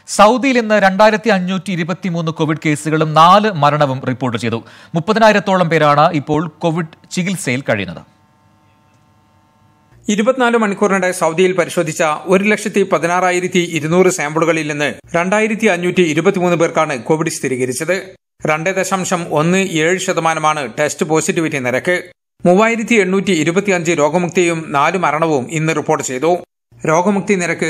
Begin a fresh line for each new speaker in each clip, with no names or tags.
സൗദിയിൽ ഇന്ന് 2523 കോവിഡ് കേസുകളും 4 മരണവും റിപ്പോർട്ട് ചെയ്തു. 30,000-ഓളം പേരാണ് ഇപ്പോൾ കോവിഡ് ചികിത്സയിൽ കഴിയുന്നത്.
24 മണിക്കൂറിനിടെ സൗദിയിൽ പരിശോധിച്ച 1,16,200 സാമ്പിളുകളിൽ നിന്ന് 2,523 പേർക്കാണ് കോവിഡ് സ്ഥിരീകരിച്ചത്. 2.17% ടെസ്റ്റ് പോസിറ്റിവിറ്റി നിരക്ക്. 3,825 രോഗമുക്തിയും 4 മരണവും ഇന്ന് റിപ്പോർട്ട് ചെയ്തു. രോഗമുക്തി നിരക്ക്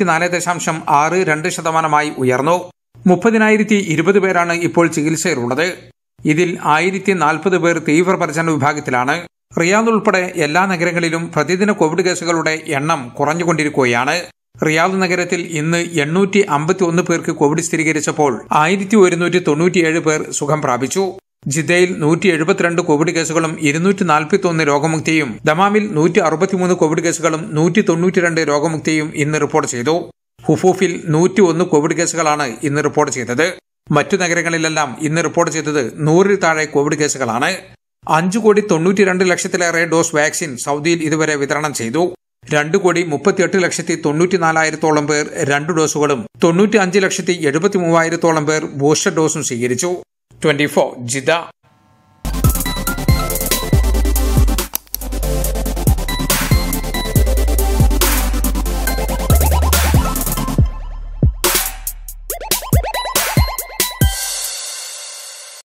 94.62% ഉയർന്നു. 30,020 പേരാണ് ഇപ്പോൾ ചികിത്സയിലുള്ളത്. ഇതിൽ 1,040 പേർ തീവ്രപരിചരണ വിഭാഗത്തിലാണ്. റിയാദ് ഉൾപ്പെടെ എല്ലാ നഗരങ്ങളിലും പ്രതിദിന കോവിഡ് കേസുകളുടെ എണ്ണം കുറഞ്ഞുകൊണ്ടിരിക്കുകയാണ്. റിയാദ് നഗരത്തിൽ ഇന്ന് 851 പേർക്ക് കോവിഡ് സ്ഥിരീകരിച്ചപ്പോൾ 1,197 പേർ സുഖം പ്രാപിച്ചു. ജിദ്ദയിൽ 172 കോവിഡ് കേസുകളും 241 രോഗമുക്തിയും, ദമാമിൽ 163 കോവിഡ് കേസുകളും 192 രോഗമുക്തിയും ഇന്ന് റിപ്പോർട്ട് ചെയ്തു. ഹുഫൂഫിൽ 101 കോവിഡ് കേസുകളാണ് ഇന്ന് റിപ്പോർട്ട് ചെയ്തത്. മറ്റു നഗരങ്ങളിലെല്ലാം ഇന്ന് റിപ്പോർട്ട് ചെയ്തത് 100-ൽ താഴെ കോവിഡ് കേസുകളാണ്. 5,92,00,000-ലേറെ ഡോസ് വാക്സിൻ സൗദിയിൽ ഇതുവരെ വിതരണം ചെയ്തു. 2,38,94,000-ഓളം പേർ 2 ഡോസുകളും 95,73,000-ഓളം പേർ ബൂസ്റ്റർ ഡോസും സ്വീകരിച്ചു. 24 ജിദ്ദ.